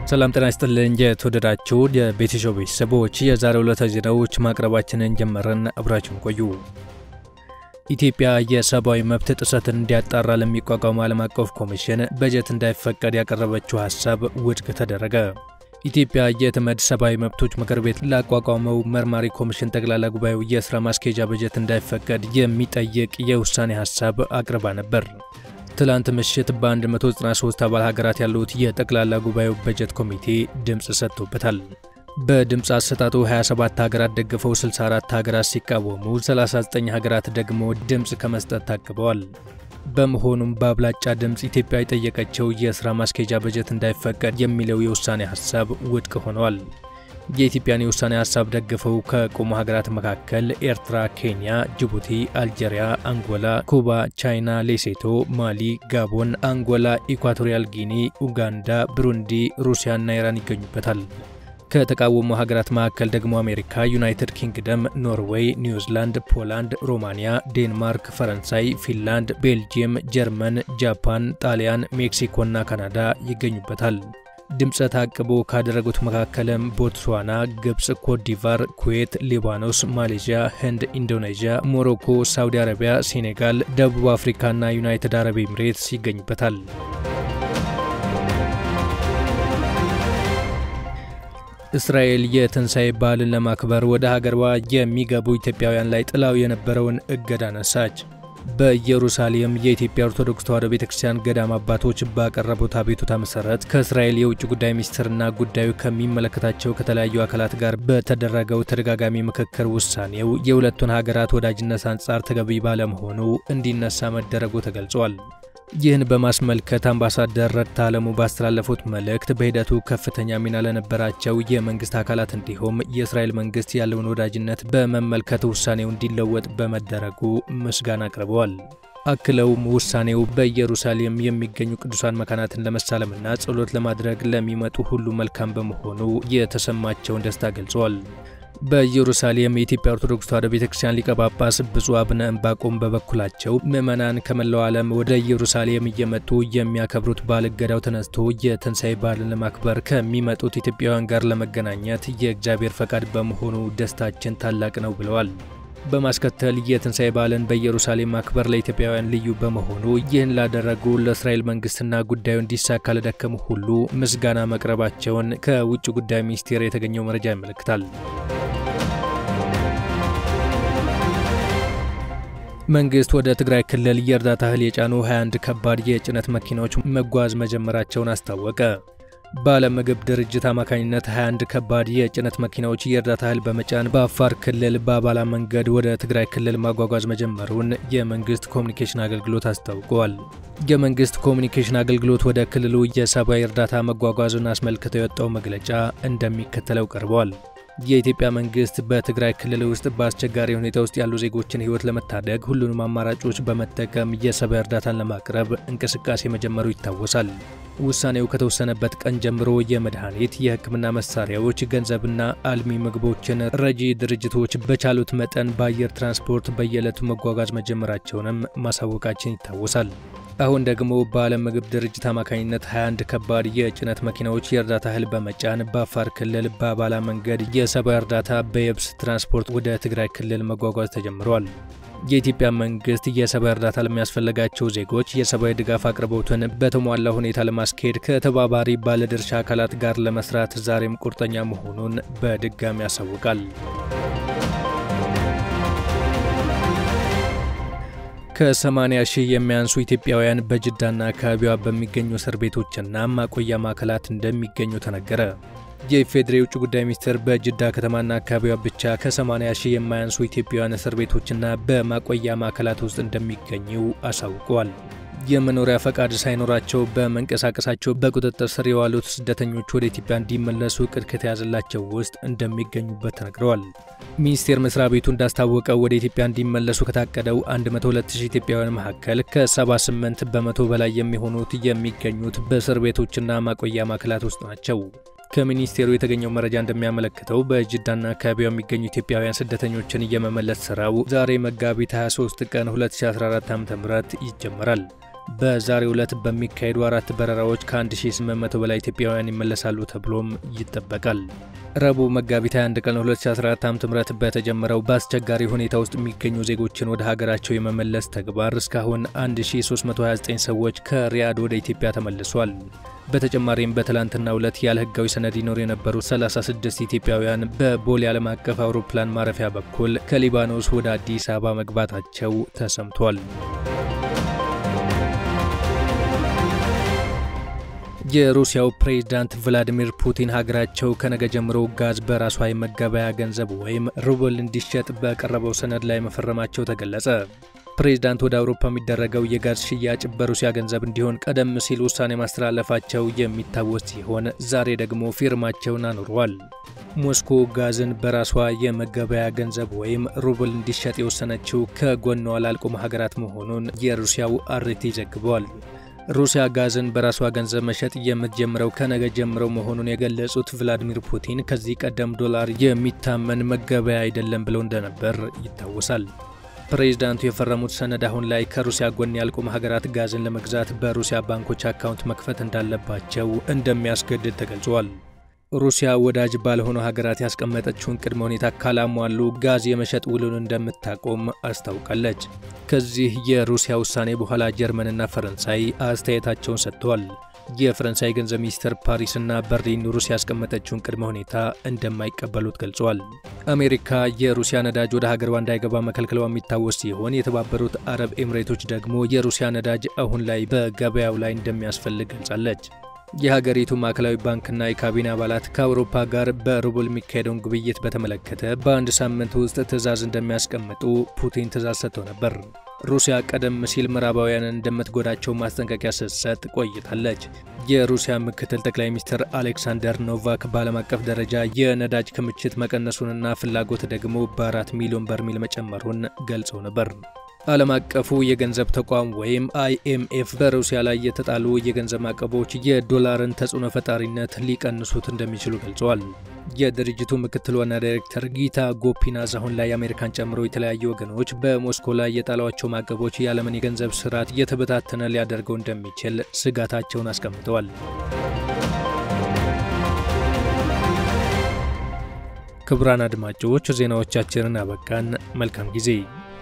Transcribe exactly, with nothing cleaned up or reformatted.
ሰላም ጤና ይስጥልኝ የተወደዳችሁ የቤተሾው ቤተሰቦች የዛሬው ዕለተ ዜናዎች ማቅረባችንን ጀመረን አብራችሁን ቆዩ። ኢትዮጵያ የሰብአዊ መብት ጥሰትን እንዲያጣራ ለሚቋቋም ዓለም አቀፍ ኮሚሽን በጀት እንዳይፈቀድ ያቀረበችው ሐሳብ ውድቅ ተደረገ። ኢትዮጵያ የተመድ ሰብአዊ መብቶች ምክር ቤት ላቋቋመው መርማሪ ኮሚሽን ጠቅላላ ጉባኤው የሥራ ማስኬጃ በጀት እንዳይፈቀድ የሚጠይቅ የውሳኔ ሐሳብ አቅርባ ነበር። ትላንት ምሽት በ193 አባል ሀገራት ያሉት የጠቅላላ ጉባኤው በጀት ኮሚቴ ድምጽ ሰጥቶበታል። በድምጽ አሰጣጡ ሃያ ሰባት ሀገራት ደግፈው ስልሳ አራት ሀገራት ሲቃወሙ ሰላሳ ዘጠኝ ሀገራት ደግሞ ድምጽ ከመስጠት ታቅበዋል። በመሆኑም በአብላጫ ድምጽ ኢትዮጵያ የጠየቀችው የሥራ ማስኬጃ በጀት እንዳይፈቀድ የሚለው የውሳኔ ሐሳብ ውድቅ ሆኗል። የኢትዮጵያን የውሳኔ ሐሳብ ደግፈው ከቆሙ ሀገራት መካከል ኤርትራ፣ ኬንያ፣ ጅቡቲ፣ አልጄሪያ፣ አንጎላ፣ ኩባ፣ ቻይና፣ ሌሴቶ፣ ማሊ፣ ጋቦን፣ አንጎላ፣ ኢኳቶሪያል ጊኒ፣ ኡጋንዳ፣ ብሩንዲ፣ ሩሲያና ኢራን ይገኙበታል። ከተቃወሙ ሀገራት መካከል ደግሞ አሜሪካ፣ ዩናይትድ ኪንግደም፣ ኖርዌይ፣ ኒውዚላንድ፣ ፖላንድ፣ ሮማኒያ፣ ዴንማርክ፣ ፈረንሳይ፣ ፊንላንድ፣ ቤልጂየም፣ ጀርመን፣ ጃፓን፣ ጣሊያን፣ ሜክሲኮና ካናዳ ይገኙበታል። ድምጽ ታቅቦ ካደረጉት መካከልም ቦትስዋና፣ ግብጽ፣ ኮትዲቫር፣ ኩዌት፣ ሊባኖስ፣ ማሌዥያ፣ ህንድ፣ ኢንዶኔዥያ፣ ሞሮኮ፣ ሳውዲ አረቢያ፣ ሴኔጋል፣ ደቡብ አፍሪካና ዩናይትድ አረብ ኤሚሬትስ ይገኙበታል። እስራኤል የትንሣኤ በዓልን ለማክበር ወደ ሀገሯ የሚገቡ ኢትዮጵያውያን ላይ ጥላው የነበረውን እገዳ ነሳች። በኢየሩሳሌም የኢትዮጵያ ኦርቶዶክስ ተዋሕዶ ቤተክርስቲያን ገዳም አባቶች ባቀረቡት አቤቱታ መሰረት ከእስራኤል የውጭ ጉዳይ ሚኒስትርና ጉዳዩ ከሚመለከታቸው ከተለያዩ አካላት ጋር በተደረገው ተደጋጋሚ ምክክር ውሳኔው የሁለቱን ሀገራት ወዳጅነት አንጻር ተገቢ ባለመሆኑ እንዲነሳ መደረጉ ተገልጿል። ይህን በማስመልከት አምባሳደር ረድታ አለሙ ባስተላለፉት መልእክት በሂደቱ ከፍተኛ ሚና ለነበራቸው የመንግስት አካላት እንዲሁም የእስራኤል መንግስት ያለውን ወዳጅነት በመመልከት ውሳኔው እንዲለወጥ በመደረጉ ምስጋና አቅርበዋል። አክለውም ውሳኔው በኢየሩሳሌም የሚገኙ ቅዱሳን መካናትን ለመሳለምና ጸሎት ለማድረግ ለሚመጡ ሁሉ መልካም በመሆኑ የተሰማቸውን ደስታ ገልጸዋል። በኢየሩሳሌም የኢትዮጵያ ኦርቶዶክስ ተዋሕዶ ቤተክርስቲያን ሊቀ ጳጳስ ብፁዕ አቡነ ዕንባቆም በበኩላቸው ምዕመናን ከመላው ዓለም ወደ ኢየሩሳሌም እየመጡ የሚያከብሩት በዓል እገዳው ተነስቶ የትንሣኤ በዓልን ለማክበር ከሚመጡት ኢትዮጵያውያን ጋር ለመገናኘት የእግዚአብሔር ፈቃድ በመሆኑ ደስታችን ታላቅ ነው ብለዋል። በማስከተል የትንሣኤ በዓልን በኢየሩሳሌም ማክበር ለኢትዮጵያውያን ልዩ በመሆኑ ይህን ላደረጉ ለእስራኤል መንግስትና ጉዳዩ እንዲሳካ ለደከሙ ሁሉ ምስጋና መቅረባቸውን ከውጭ ጉዳይ ሚኒስቴር የተገኘው መረጃ ያመለክታል። መንግስት ወደ ትግራይ ክልል የእርዳታ እህል የጫኑ ሃያ አንድ ከባድ የጭነት መኪናዎች መጓዝ መጀመራቸውን አስታወቀ። በዓለም ምግብ ድርጅት አማካኝነት ሃያ አንድ ከባድ የጭነት መኪናዎች የእርዳታ እህል በመጫን በአፋር ክልል በአባላ መንገድ ወደ ትግራይ ክልል ማጓጓዝ መጀመሩን የመንግስት ኮሚኒኬሽን አገልግሎት አስታውቋል። የመንግስት ኮሚኒኬሽን አገልግሎት ወደ ክልሉ የሰብአዊ እርዳታ መጓጓዙን አስመልክቶ የወጣው መግለጫ እንደሚከተለው ቀርቧል። የኢትዮጵያ መንግስት በትግራይ ክልል ውስጥ በአስቸጋሪ ሁኔታ ውስጥ ያሉ ዜጎችን ህይወት ለመታደግ ሁሉንም አማራጮች በመጠቀም የሰብአዊ እርዳታን ለማቅረብ እንቅስቃሴ መጀመሩ ይታወሳል። ውሳኔው ከተወሰነበት ቀን ጀምሮ የመድኃኒት፣ የህክምና መሳሪያዎች፣ ገንዘብና አልሚ ምግቦችን ረጂ ድርጅቶች በቻሉት መጠን በአየር ትራንስፖርት በየዕለቱ መጓጓዝ መጀመራቸውንም ማሳወቃችን ይታወሳል። አሁን ደግሞ በዓለም ምግብ ድርጅት አማካኝነት ሃያ አንድ ከባድ የጭነት መኪናዎች የእርዳታ እህል በመጫን በአፋር ክልል በአባላ መንገድ የሰብአዊ እርዳታ በየብስ ትራንስፖርት ወደ ትግራይ ክልል መጓጓዝ ተጀምሯል። የኢትዮጵያ መንግስት የሰብአዊ እርዳታ ለሚያስፈልጋቸው ዜጎች የሰብአዊ ድጋፍ አቅርቦትን በተሟላ ሁኔታ ለማስኬድ ከተባባሪ ባለድርሻ አካላት ጋር ለመስራት ዛሬም ቁርጠኛ መሆኑን በድጋሚ ያሳውቃል። ከሰማንያ ሺህ የሚያንሱ ኢትዮጵያውያን በጅዳና አካባቢዋ በሚገኙ እስር ቤቶችና ማቆያ ማዕከላት እንደሚገኙ ተነገረ። የኢፌዴሪ የውጭ ጉዳይ ሚኒስቴር በጅዳ ከተማና አካባቢዋ ብቻ ከሰማንያ ሺህ የማያንሱ ኢትዮጵያውያን እስር ቤቶችና በማቆያ ማዕከላት ውስጥ እንደሚገኙ አሳውቀዋል። የመኖሪያ ፈቃድ ሳይኖራቸው በመንቀሳቀሳቸው በቁጥጥር ስር የዋሉት ስደተኞች ወደ ኢትዮጵያ እንዲመለሱ እቅድ ከተያዘላቸው ውስጥ እንደሚገኙበት ተነግረዋል። ሚኒስቴር መስሪያ ቤቱ እንዳስታወቀው ወደ ኢትዮጵያ እንዲመለሱ ከታቀደው መቶ ሁለት ሺህ ኢትዮጵያውያን መካከል ከሰባ ስምንት በመቶ በላይ የሚሆኑት የሚገኙት በእስር ቤቶችና ማቆያ ማዕከላት ውስጥ ናቸው። ከሚኒስቴሩ የተገኘው መረጃ እንደሚያመለክተው በጅዳና አካባቢው የሚገኙ ኢትዮጵያውያን ስደተኞችን የመመለስ ስራው ዛሬ መጋቢት ሃያ ሶስት ቀን ሁለት ሺህ አስራ አራት ዓ.ም ይጀምራል። በዛሬው ዕለት በሚካሄዱ አራት በረራዎች ከ1800 በላይ ኢትዮጵያውያን ይመለሳሉ ተብሎም ይጠበቃል። ረቡዕ መጋቢት ሃያ አንድ ቀን ሁለት ሺህ አስራ አራት ዓ.ም በተጀመረው በአስቸጋሪ ሁኔታ ውስጥ የሚገኙ ዜጎችን ወደ ሀገራቸው የመመለስ ተግባር እስካሁን አንድ ሺህ ሶስት መቶ ሃያ ዘጠኝ ሰዎች ከሪያድ ወደ ኢትዮጵያ ተመልሷል። በተጨማሪም በትላንትናው ዕለት ያለ ህጋዊ ሰነድ ይኖሩ የነበሩ ሰላሳ ስድስት ኢትዮጵያውያን በቦሌ ዓለም አቀፍ አውሮፕላን ማረፊያ በኩል ከሊባኖስ ወደ አዲስ አበባ መግባታቸው ተሰምቷል። የሩሲያው ፕሬዝዳንት ቭላዲሚር ፑቲን ሀገራቸው ከነገ ጀምሮ ጋዝ በራሷ የመገበያ ገንዘብ ወይም ሩብል እንዲሸጥ በቀረበው ሰነድ ላይ መፈረማቸው ተገለጸ። ፕሬዝዳንት ወደ አውሮፓ የሚደረገው የጋዝ ሽያጭ በሩሲያ ገንዘብ እንዲሆን ቀደም ሲል ውሳኔ ማስተላለፋቸው የሚታወስ ሲሆን ዛሬ ደግሞ ፊርማቸውን አኑረዋል። ሞስኮ ጋዝን በራሷ የመገበያ ገንዘብ ወይም ሩብል እንዲሸጥ የወሰነችው ከጎኗ ላልቆሙ ሀገራት መሆኑን የሩሲያው አርቲ ዘግቧል። ሩሲያ ጋዝን በራሷ ገንዘብ መሸጥ የምትጀምረው ከነገ ጀምረው መሆኑን የገለጹት ቭላዲሚር ፑቲን ከዚህ ቀደም ዶላር የሚታመን መገበያ አይደለም ብለው እንደነበር ይታወሳል። ፕሬዝዳንቱ የፈረሙት ሰነድ አሁን ላይ ከሩሲያ ጎን ያልቆሙ ሀገራት ጋዝን ለመግዛት በሩሲያ ባንኮች አካውንት መክፈት እንዳለባቸው እንደሚያስገድድ ተገልጿል። ሩሲያ ወዳጅ ባልሆኑ ሀገራት ያስቀመጠችውን ቅድመ ሁኔታ ካላሟሉ ጋዝ የመሸጥ ውሉን እንደምታቆም አስታውቃለች። ከዚህ የሩሲያ ውሳኔ በኋላ ጀርመንና ፈረንሳይ አስተያየታቸውን ሰጥተዋል። የፈረንሳይ ገንዘብ ሚኒስትር ፓሪስና በርሊን ሩሲያ ያስቀመጠችውን ቅድመ ሁኔታ እንደማይቀበሉት ገልጸዋል። አሜሪካ የሩሲያ ነዳጅ ወደ ሀገሯ እንዳይገባ መከልከሏ የሚታወስ ሲሆን የተባበሩት አረብ ኤምሬቶች ደግሞ የሩሲያ ነዳጅ አሁን ላይ በገበያው ላይ እንደሚያስፈልግ ገልጻለች። የሀገሪቱ ማዕከላዊ ባንክና የካቢኔ አባላት ከአውሮፓ ጋር በሩብል የሚካሄደውን ግብይት በተመለከተ በአንድ ሳምንት ውስጥ ትዕዛዝ እንደሚያስቀምጡ ፑቲን ትዕዛዝ ሰጥተው ነበር። ሩሲያ ቀደም ሲል ምዕራባውያንን እንደምትጎዳቸው ማስጠንቀቂያ ስትሰጥ ቆይታለች። የሩሲያ ምክትል ጠቅላይ ሚኒስትር አሌክሳንደር ኖቫክ በዓለም አቀፍ ደረጃ የነዳጅ ክምችት መቀነሱንና ፍላጎት ደግሞ በአራት ሚሊዮን በርሜል መጨመሩን ገልጸው ነበር። ዓለም አቀፉ የገንዘብ ተቋም ወይም አይ ኤም ኤፍ በሩሲያ ላይ የተጣሉ የገንዘብ ማዕቀቦች የዶላርን ተጽዕኖ ፈጣሪነት ሊቀንሱት እንደሚችሉ ገልጸዋል። የድርጅቱ ምክትል ዋና ዳይሬክተር ጊታ ጎፒናዝ አሁን ላይ አሜሪካን ጨምሮ የተለያዩ ወገኖች በሞስኮ ላይ የጣሏቸው ማዕቀቦች የዓለምን የገንዘብ ስርዓት የተበታተነ ሊያደርገው እንደሚችል ስጋታቸውን አስቀምጠዋል። ክቡራን አድማጮች ዜናዎቻችንን አበቃን። መልካም ጊዜ።